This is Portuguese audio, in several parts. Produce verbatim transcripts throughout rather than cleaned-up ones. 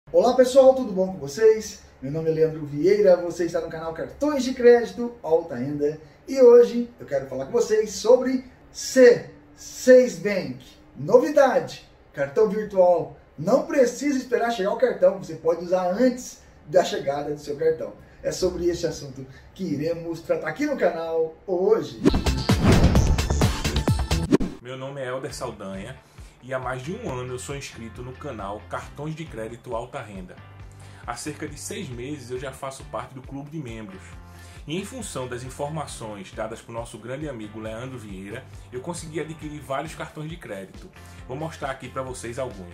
Olá pessoal, tudo bom com vocês? Meu nome é Leandro Vieira, você está no canal Cartões de Crédito Alta Renda e hoje eu quero falar com vocês sobre C seis Bank. Novidade, cartão virtual, não precisa esperar chegar o cartão, você pode usar antes da chegada do seu cartão. É sobre este assunto que iremos tratar aqui no canal hoje. Meu nome é Helder Saldanha e há mais de um ano eu sou inscrito no canal Cartões de Crédito Alta Renda. Há cerca de seis meses eu já faço parte do clube de membros. E em função das informações dadas por nosso grande amigo Leandro Vieira, eu consegui adquirir vários cartões de crédito. Vou mostrar aqui para vocês alguns.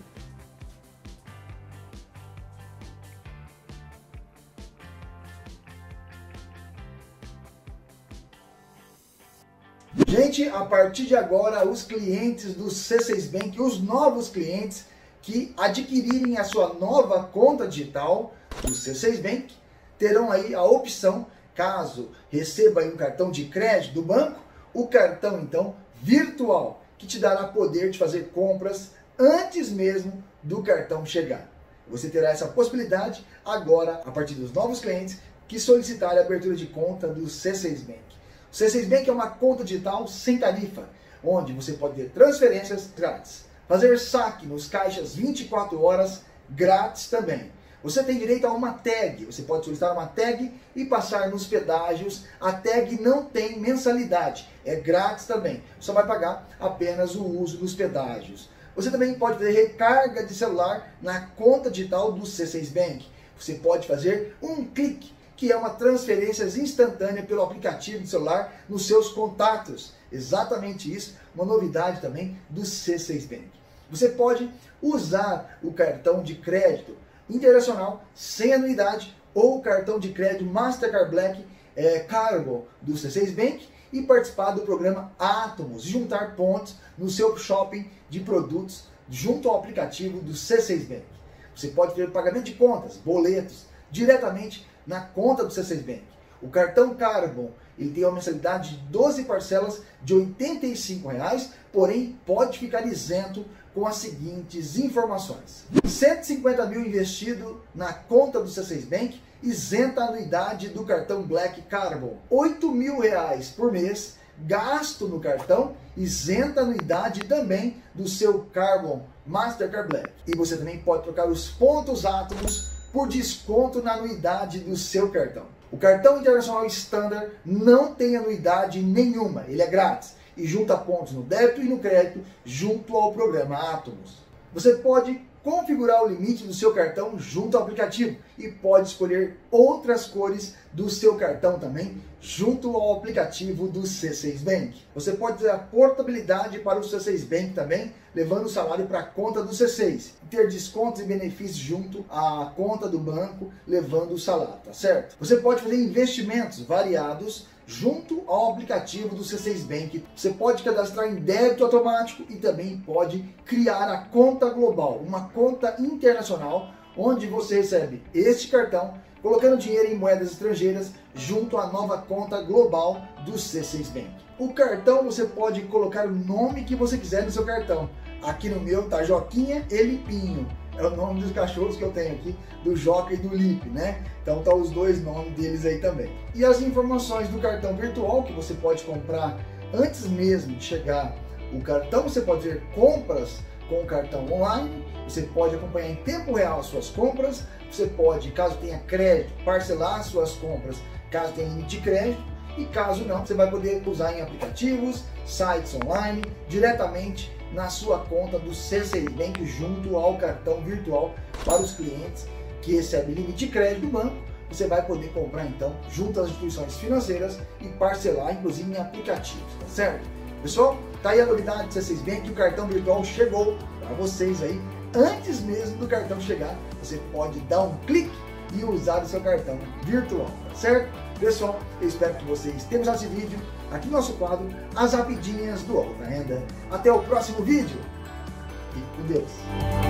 Gente, a partir de agora, os clientes do C seis Bank, os novos clientes que adquirirem a sua nova conta digital do C seis Bank, terão aí a opção, caso receba aí um cartão de crédito do banco, o cartão então virtual, que te dará poder de fazer compras antes mesmo do cartão chegar. Você terá essa possibilidade agora, a partir dos novos clientes que solicitarem a abertura de conta do C seis Bank. O C seis Bank é uma conta digital sem tarifa, onde você pode ter transferências grátis, fazer saque nos caixas vinte e quatro horas grátis também. Você tem direito a uma tag, você pode solicitar uma tag e passar nos pedágios. A tag não tem mensalidade, é grátis também, só vai pagar apenas o uso dos pedágios. Você também pode fazer recarga de celular na conta digital do C seis Bank. Você pode fazer um clique, que é uma transferência instantânea pelo aplicativo de celular nos seus contatos. Exatamente isso, uma novidade também do C seis Bank. Você pode usar o cartão de crédito internacional sem anuidade ou o cartão de crédito Mastercard Black é, Cargo do C seis Bank e participar do programa Atomos, juntar pontos no seu shopping de produtos junto ao aplicativo do C seis Bank. Você pode fazer pagamento de contas, boletos, diretamente na conta do C seis Bank. O cartão Carbon, ele tem uma mensalidade de doze parcelas de oitenta e cinco reais, porém pode ficar isento com as seguintes informações. cento e cinquenta mil investido na conta do C seis Bank, isenta a anuidade do cartão Black Carbon. oito mil reais por mês, gasto no cartão, isenta a anuidade também do seu Carbon Mastercard Black. E você também pode trocar os pontos átomos por desconto na anuidade do seu cartão. O cartão internacional Standard não tem anuidade nenhuma, ele é grátis e junta pontos no débito e no crédito junto ao programa Atomos. Você pode configurar o limite do seu cartão junto ao aplicativo e pode escolher outras cores do seu cartão também junto ao aplicativo do C seis Bank. Você pode ter a portabilidade para o C seis Bank também, levando o salário para a conta do C seis. Ter descontos e benefícios junto à conta do banco, levando o salário, tá certo? Você pode fazer investimentos variados junto ao aplicativo do C seis Bank. Você pode cadastrar em débito automático e também pode criar a conta global, uma conta internacional, onde você recebe este cartão, colocando dinheiro em moedas estrangeiras junto à nova conta global do C seis Bank. O cartão você pode colocar o nome que você quiser no seu cartão. Aqui no meu tá Joquinha e Lipinho. É o nome dos cachorros que eu tenho aqui, do Joca e do Lip, né? Então tá os dois nomes deles aí também. E as informações do cartão virtual que você pode comprar antes mesmo de chegar o cartão, você pode fazer compras com o cartão online, você pode acompanhar em tempo real as suas compras, você pode, caso tenha crédito, parcelar suas compras, caso tenha limite de crédito, e caso não, você vai poder usar em aplicativos, sites online, diretamente na sua conta do C seis Bank junto ao cartão virtual para os clientes que recebem limite de crédito do banco. Você vai poder comprar então junto às instituições financeiras e parcelar inclusive em aplicativos, tá certo? Pessoal, tá aí a novidade do C seis Bank, o cartão virtual chegou para vocês aí. Antes mesmo do cartão chegar, você pode dar um clique e usar o seu cartão virtual, tá certo? Pessoal, eu espero que vocês tenham gostado desse vídeo aqui no nosso quadro As Rapidinhas do Alta Renda. Até o próximo vídeo. Fique com Deus.